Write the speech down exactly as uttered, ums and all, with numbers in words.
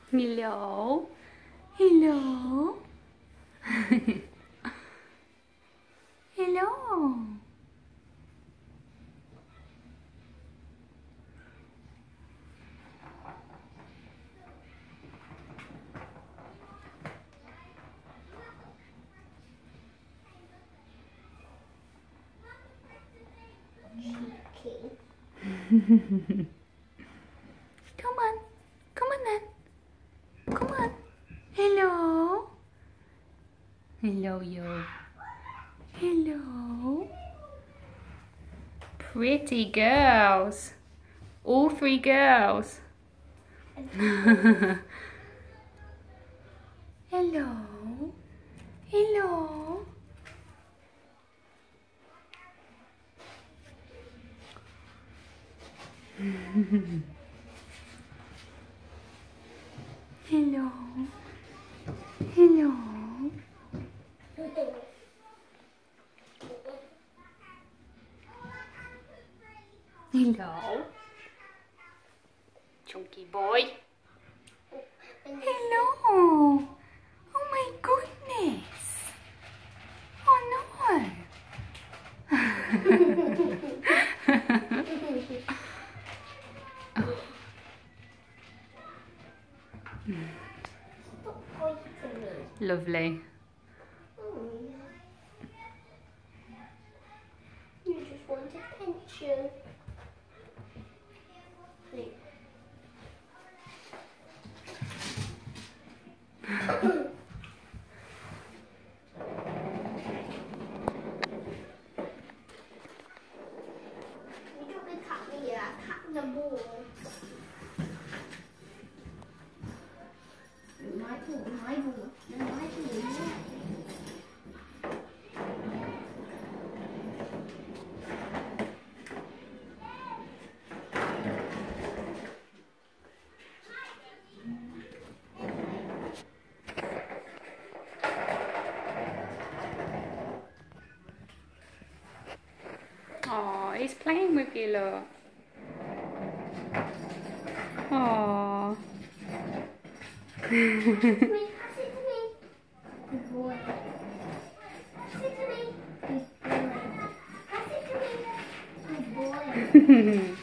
Hello. Hello. Hello. Come on. Come on then. Come on. Hello. Hello, you. Hello. Pretty girls. All three girls. Hello. Hello. Hello. Hello. Hello. Chunky boy. Hello. Oh my goodness. Oh no. Lovely. You just want attention. You don't get cut me, yeah, cut the ball. My ball, my ball, my ball. Oh, he's playing with you, look. Oh. Pass it to me, pass it to me. Good boy. Pass it to me. Good boy. Pass it to me. Good boy.